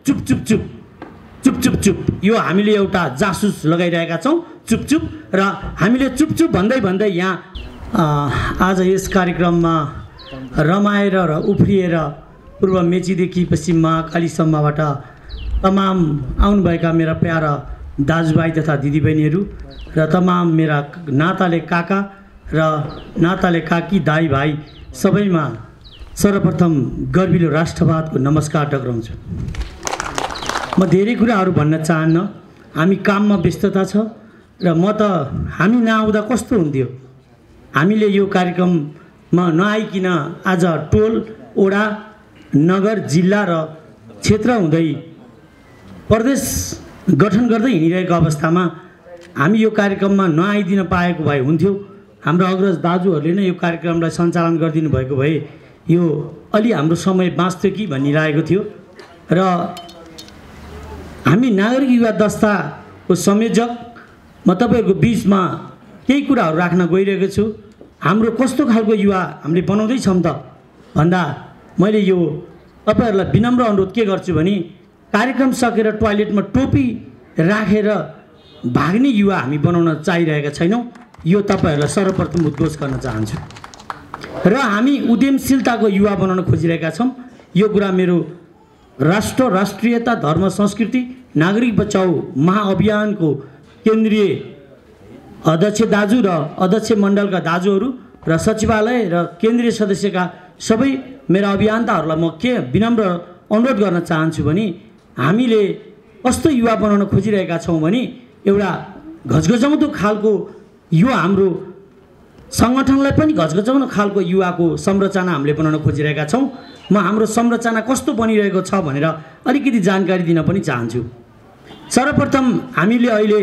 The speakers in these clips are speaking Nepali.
चुप चुप चुप चुप चुप चुप यो हामीले एउटा जासुस लगाइरहेका छौँ चुप चुप र हामीले चुप चुप भन्दै भन्दै यहाँ आज यस कार्यक्रममा रमाएर र उफ्रिएर पूर्व मेचीदेखि पश्चिम महाकालीसम्मबाट तमाम आउनुभएका मेरा प्यारा दाजुभाइ तथा दिदीबहिनीहरू र तमाम मेरा नाताले काका र नाताले काकी दाइ भाइ सबैमा सर्वप्रथम गर्विलो राष्ट्रवादको नमस्कार टक्राउँछु। म धेरै कुराहरू भन्न चाहन्न, हामी काममा व्यस्तता छ र म त हामी नआउँदा कस्तो हुन्थ्यो। हामीले यो कार्यक्रममा नआइकन आज टोल ओडा नगर जिल्ला र क्षेत्र हुँदै प्रदेश गठन गर्दै हिँडिरहेको अवस्थामा हामी यो कार्यक्रममा नआइदिन पाएको भए हुन्थ्यो। हाम्रो अग्रज दाजुहरूले नै यो कार्यक्रमलाई सञ्चालन गरिदिनु भएको भए यो अलि हाम्रो समय बाँच्थ्यो कि भनिरहेको थियो। र हामी नागरिक युवा दस्ताको संयोजक म तपाईँहरूको बिचमा केही कुराहरू राख्न गइरहेको छु। हाम्रो कस्तो खालको युवा हामीले बनाउँदैछौँ त भन्दा मैले यो तपाईँहरूलाई विनम्र अनुरोध के गर्छु भने कार्यक्रम सकेर टोयलेटमा टोपी राखेर भाग्ने युवा हामी बनाउन चाहिरहेका छैनौँ। यो तपाईँहरूलाई सर्वप्रथम उद्घोष गर्न चाहन्छु। र हामी उद्यमशीलताको युवा बनाउन खोजिरहेका छौँ। यो कुरा मेरो राष्ट्रियता धर्म संस्कृति नागरिक बचाऊ महाअभियानको केन्द्रीय अध्यक्ष दाजु र अध्यक्ष मण्डलका दाजुहरू र सचिवालय र केन्द्रीय सदस्यका सबै मेरा अभियन्ताहरूलाई म के विनम्र अनुरोध गर्न चाहन्छु भने हामीले कस्तो युवा बनाउन खोजिरहेका छौँ भने एउटा घचघचाउँदो खालको यो हाम्रो सङ्गठनलाई पनि घचघचाउने खालको युवाको संरचना हामीले बनाउन खोजिरहेका छौँ। म हाम्रो संरचना कस्तो बनिरहेको छ भनेर अलिकति जानकारी दिन पनि चाहन्छु। सर्वप्रथम हामीले अहिले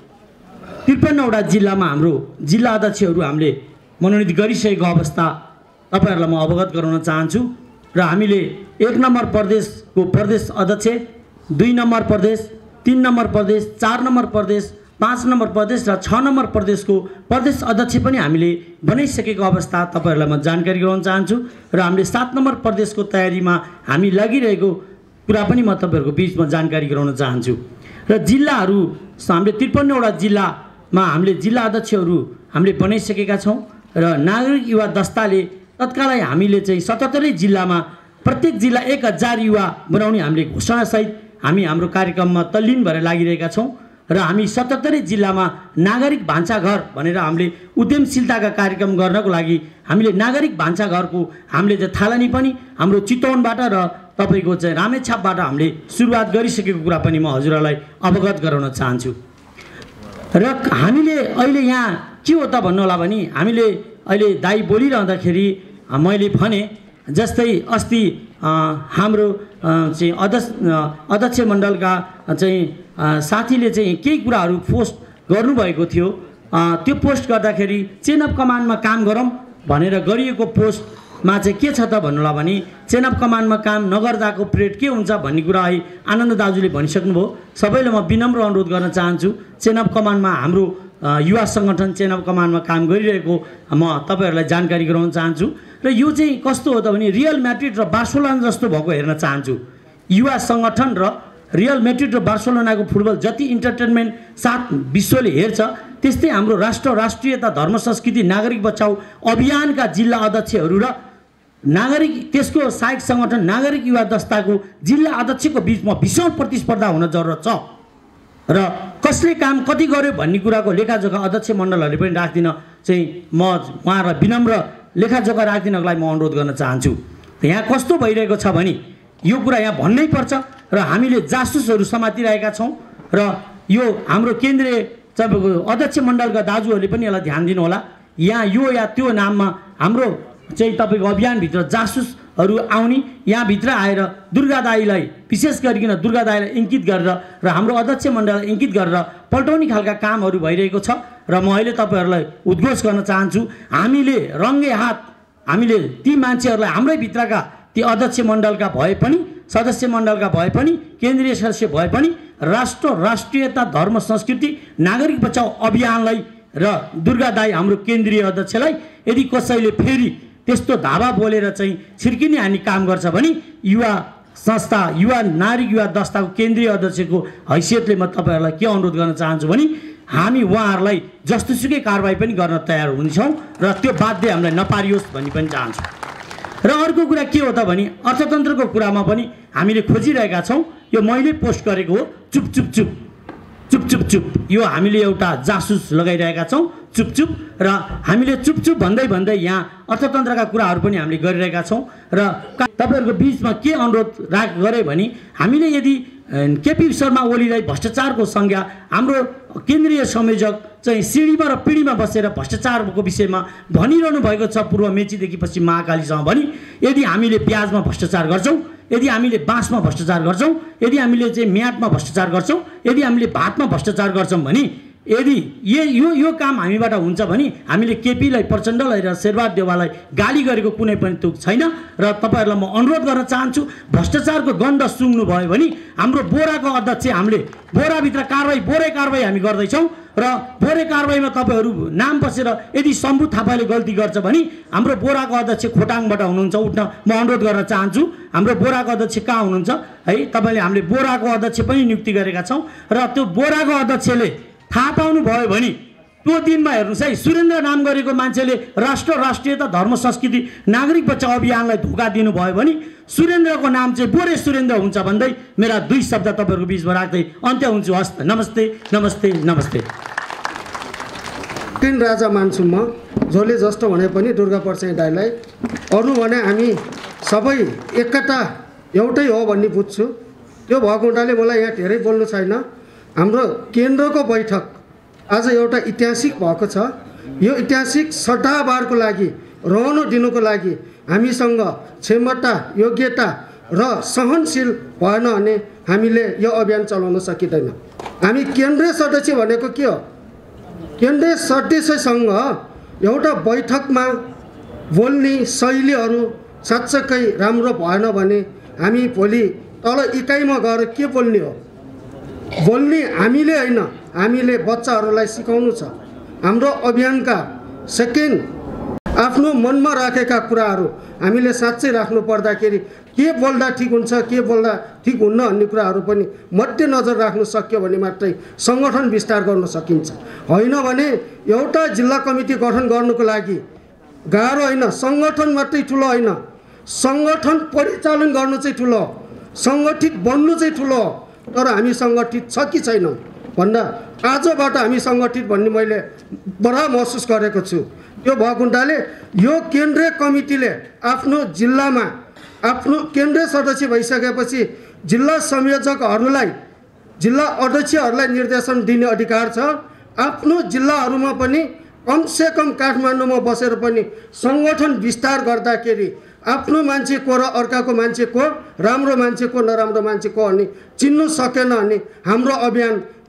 53वटा जिल्लामा हाम्रो जिल्ला अध्यक्षहरू हामीले मनोनित गरिसकेको अवस्था तपाईँहरूलाई म अवगत गराउन चाहन्छु। र हामीले 1 नम्बर प्रदेशको प्रदेश अध्यक्ष, 2 नम्बर प्रदेश, 3 नम्बर प्रदेश, 4 नम्बर प्रदेश, 5 नम्बर प्रदेश र 6 नम्बर प्रदेशको प्रदेश अध्यक्ष पनि हामीले बनाइसकेको अवस्था तपाईँहरूलाई म जानकारी गराउन चाहन्छु। र हामीले 7 नम्बर प्रदेशको तयारीमा हामी लागिरहेको कुरा पनि म तपाईँहरूको बिचमा जानकारी गराउन चाहन्छु। र जिल्लाहरू हामीले 53वटा जिल्लामा हामीले जिल्ला अध्यक्षहरू हामीले बनाइसकेका छौँ। र नागरिक युवा दस्ताले तत्कालै हामीले चाहिँ 77 जिल्लामा प्रत्येक जिल्ला 1000 युवा बनाउने हामीले घोषणासहित हामी हाम्रो कार्यक्रममा तल्लीन भएर लागिरहेका छौँ। र हामी 77 जिल्लामा नागरिक भान्साघर भनेर हामीले उद्यमशीलताका कार्यक्रम गर्नको लागि हामीले नागरिक भान्साघरको हामीले चाहिँ थालनी पनि हाम्रो चितवनबाट र तपाईँको चाहिँ रामेछापबाट हामीले सुरुवात गरिसकेको कुरा पनि म हजुरहरूलाई अवगत गराउन चाहन्छु। र हामीले अहिले यहाँ के हो त भन्नु होला भने हामीले अहिले दाइ बोलिरहँदाखेरि मैले भने जस्तै अस्ति हाम्रो चाहिँ अध्यक्ष मण्डलका चाहिँ साथीले चाहिँ केही कुराहरू पोस्ट गर्नुभएको थियो। त्यो पोस्ट गर्दाखेरि चेन अफ कमान्डमा काम गरौँ भनेर गरिएको पोस्टमा चाहिँ के छ त भन्नुला भने चेन अफ कमान्डमा काम नगर्दाको परेड के हुन्छ भन्ने कुरा है आनन्द दाजुले भनिसक्नुभयो। सबैले म विनम्र अनुरोध गर्न चाहन्छु, चेन अफ कमान्डमा हाम्रो युवा सङ्गठन चेन अफ कमान्डमा काम गरिरहेको म तपाईँहरूलाई जानकारी गराउन चाहन्छु। र यो चाहिँ कस्तो हो त भने रियल म्याड्रिड र बार्सोलोना जस्तो भएको हेर्न चाहन्छु। युवा सङ्गठन र रियल म्याड्रिड र बार्सोलोनाको फुटबल जति इन्टरटेनमेन्ट साथ विश्वले हेर्छ त्यस्तै हाम्रो राष्ट्रियता धर्म संस्कृति नागरिक बचाऊ अभियानका जिल्ला अध्यक्षहरू र नागरिक त्यसको सहायक सङ्गठन नागरिक युवा दस्ताको जिल्ला अध्यक्षको बिचमा भीषण प्रतिस्पर्धा हुन जरुरत छ। र कसले काम कति गर्यो भन्ने कुराको लेखाजोखा अध्यक्ष मण्डलहरूले पनि राख्दिन चाहिँ म उहाँहरूलाई विनम्र लेखाजोखा राखिदिनको लागि म अनुरोध गर्न चाहन्छु। यहाँ कस्तो भइरहेको छ भने यो कुरा यहाँ भन्नै पर्छ। र हामीले जासुसहरू समातिरहेका छौँ। र यो हाम्रो केन्द्रीय अध्यक्ष मण्डलका दाजुहरूले पनि यसलाई ध्यान दिनु होला। यहाँ यो या त्यो नाममा हाम्रो चाहिँ तपाईँको अभियानभित्र जासुसहरू आउने, यहाँभित्र आएर दुर्गा दाईलाई विशेष गरिकन दुर्गा दाईलाई इङ्कित गरेर र हाम्रो अध्यक्ष मण्डललाई इङ्कित गरेर पल्टाउने खालका कामहरू भइरहेको छ। र म अहिले तपाईँहरूलाई उद्घोष गर्न चाहन्छु, हामीले रङ्गे हात हामीले ती मान्छेहरूलाई हाम्रै भित्रका ती अध्यक्ष मण्डलका भए पनि सदस्य मण्डलका भए पनि केन्द्रीय सदस्य भए पनि राष्ट्रियता धर्म संस्कृति नागरिक बचाऊ अभियानलाई र दुर्गा दाई हाम्रो केन्द्रीय अध्यक्षलाई यदि कसैले फेरि त्यस्तो धावा बोलेर चाहिँ छिर्किने हानी काम गर्छ भने युवा संस्था युवा नारी युवा दस्ताको केन्द्रीय अध्यक्षको हैसियतले म तपाईँहरूलाई के अनुरोध गर्न चाहन्छु भने हामी उहाँहरूलाई जस्तोसुकै कारबाही पनि गर्न तयार हुन्छौँ र त्यो बाध्य हामीलाई नपारियोस् भन्ने पनि चाहन्छु। र अर्को कुरा के हो त भने अर्थतन्त्रको कुरामा पनि हामीले खोजिरहेका छौँ। यो मैले पोस्ट गरेको हो, चुप चुप चुप चुप चुप चुप, यो हामीले एउटा जासुस लगाइरहेका छौँ, चुप चुप। र हामीले चुप चुप भन्दै भन्दै यहाँ अर्थतन्त्रका कुराहरू पनि हामीले गरिरहेका छौँ। र तपाईँहरूको बिचमा के अनुरोध गरेँ भने हामीले यदि केपी शर्मा ओलीलाई भ्रष्टाचारको संज्ञा हाम्रो केन्द्रीय संयोजक चाहिँ सिँढीमा र पिँढीमा बसेर भ्रष्टाचारको विषयमा भनिरहनु भएको छ पूर्व मेचीदेखि पश्चिम महाकालीसम्म भने यदि हामीले प्याजमा भ्रष्टाचार गर्छौँ, यदि हामीले बाँसमा भ्रष्टाचार गर्छौँ, यदि हामीले चाहिँ म्याटमा भ्रष्टाचार गर्छौँ, यदि हामीले भातमा भ्रष्टाचार गर्छौँ भने यदि यो काम हामीबाट हुन्छ भने हामीले केपीलाई प्रचण्डलाई र शेरबहादुर देउवालाई गाली गरेको कुनै पनि तुक छैन। र तपाईँहरूलाई म अनुरोध गर्न चाहन्छु, भ्रष्टाचारको गन्ध सुँग्नु भयो भने हाम्रो बोराको अध्यक्ष हामीले बोराभित्र बोरै कारबाही हामी गर्दैछौँ र बोरे कारबाहीमा तपाईँहरू नाम बसेर यदि शम्भु थापाले गल्ती गर्छ भने हाम्रो बोराको अध्यक्ष खोटाङबाट हुनुहुन्छ, उठ्न म अनुरोध गर्न चाहन्छु। हाम्रो बोराको अध्यक्ष कहाँ हुनुहुन्छ है? तपाईँले हामीले बोराको अध्यक्ष पनि नियुक्ति गरेका छौँ र त्यो बोराको अध्यक्षले थाहा पाउनु भयो भने त्यो दिनमा हेर्नुहोस् है, सुरेन्द्र नाम गरेको मान्छेले राष्ट्रियता धर्म संस्कृति नागरिक बचाउ अभियानलाई धोका दिनुभयो भने सुरेन्द्रको नाम चाहिँ बोरे सुरेन्द्र हुन्छ भन्दै मेरा दुई शब्द तपाईँहरूको बिचमा राख्दै अन्त्य हुन्छु। हस्, नमस्ते नमस्ते नमस्ते। तीन राजा मान्छु म, जसले जस्तो भने पनि दुर्गा प्रसाद दाइलाई। अरू भने हामी सबै एउटै हो भन्ने बुझ्छु। त्यो भएको हुनाले मलाई यहाँ धेरै बोल्नु छैन। हाम्रो केन्द्रको बैठक आज एउटा ऐतिहासिक भएको छ। यो ऐतिहासिक सट्टाबारको लागि रहन दिनुको लागि हामीसँग क्षमता योग्यता र सहनशील भएन भने हामीले यो अभियान चलाउन सकिँदैन। हामी केन्द्रीय सदस्य भनेको के हो? केन्द्रीय सदस्यसँग एउटा बैठकमा बोल्ने शैलीहरू साँच्चै राम्रो भएन भने हामी भोलि तल इकाइमा गएर के बोल्ने हो? बोल्ने हामीले होइन, हामीले बच्चाहरूलाई सिकाउनु छ। हाम्रो अभियानका सेकेन्ड आफ्नो मनमा राखेका कुराहरू हामीले साँच्चै राख्नु पर्दाखेरि के बोल्दा ठिक हुन्छ, के बोल्दा ठिक हुन्न भन्ने कुराहरू पनि मध्यनजर राख्नु सक्यो भने मात्रै सङ्गठन विस्तार गर्न सकिन्छ। होइन भने एउटा जिल्ला कमिटी गठन गर्नुको लागि गाह्रो होइन, सङ्गठन मात्रै ठुलो होइन, सङ्गठन परिचालन गर्नु चाहिँ ठुलो, सङ्गठित बन्नु चाहिँ ठुलो। तर हामी सङ्गठित छ कि छैनौँ भन्दा आजबाट हामी सङ्गठित भन्ने मैले बडा महसुस गरेको छु। त्यो भएको हुनाले यो केन्द्रीय कमिटीले आफ्नो जिल्लामा आफ्नो केन्द्रीय सदस्य भइसकेपछि जिल्ला संयोजकहरूलाई जिल्ला अध्यक्षहरूलाई निर्देशन दिने अधिकार छ। आफ्नो जिल्लाहरूमा पनि कमसेकम काठमाडौँमा बसेर पनि सङ्गठन विस्तार गर्दाखेरि आफ्नो मान्छे को र अर्काको मान्छे को, राम्रो मान्छे को नराम्रो मान्छे को भन्ने चिन्नु सकेन भने हाम्रो अभियान